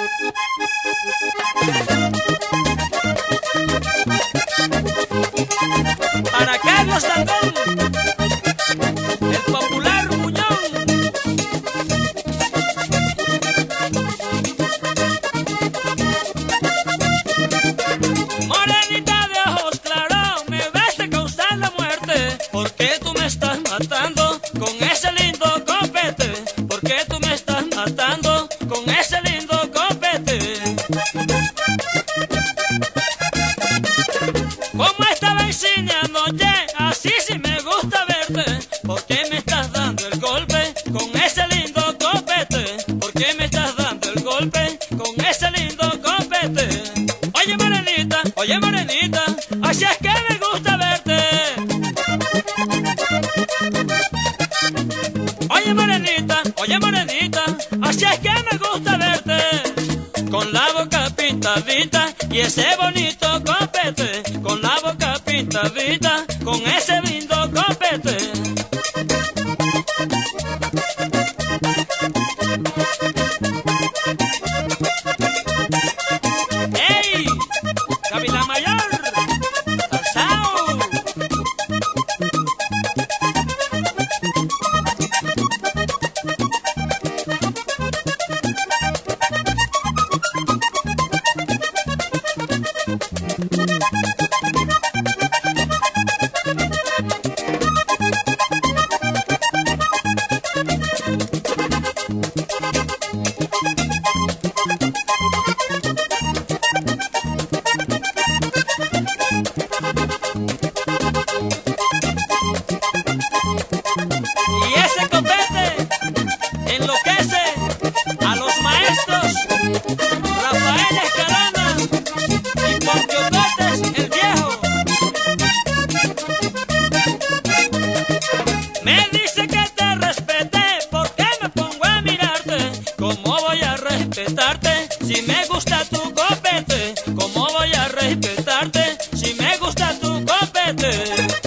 Para Carlos Dangón, el popular Muñón. Morenita de ojos claros, me ves de causar la muerte. ¿Por qué tú me estás matando con ese lindo copete? ¿Por qué tú me estás matando con ese lindo copete? Como estaba enseñando, oye, así sí me gusta verte. ¿Por qué me estás dando el golpe con ese lindo copete? ¿Por qué me estás dando el golpe con ese lindo copete? Oye morenita, así es que me gusta verte. Oye morenita, así es que me gusta verte. Con la boca pintadita y ese bonito copete. Con la boca pintadita, con ese lindo copete. ¡Ey! ¡Gavilán Mayor! ¡Salsao! Y ese copete enloquece a los maestros Rafael Escalona y Poncho Cortés el viejo. Me dice que te respete, ¿por qué me pongo a mirarte? ¿Cómo voy a respetarte si me gusta tu copete? ¿Cómo voy a respetarte si me gusta tu copete?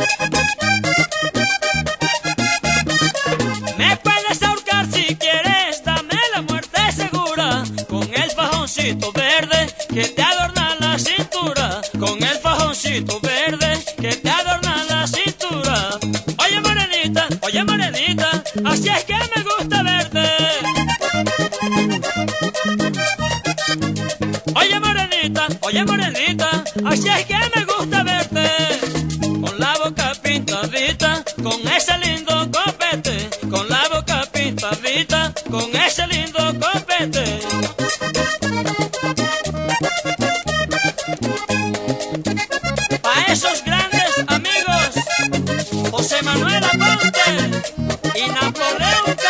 Me puedes ahorcar si quieres, dame la muerte segura. Con el fajoncito verde que te adorna la cintura. Con el fajoncito verde que te adorna la cintura. Oye morenita, así es que me gusta verte. Oye morenita, así es que me gusta verte. Con la boca pintadita, con ese lindo copete. Con la boca pintadita, con ese lindo copete. Pa' esos grandes amigos, José Manuel Aponte y Napoleón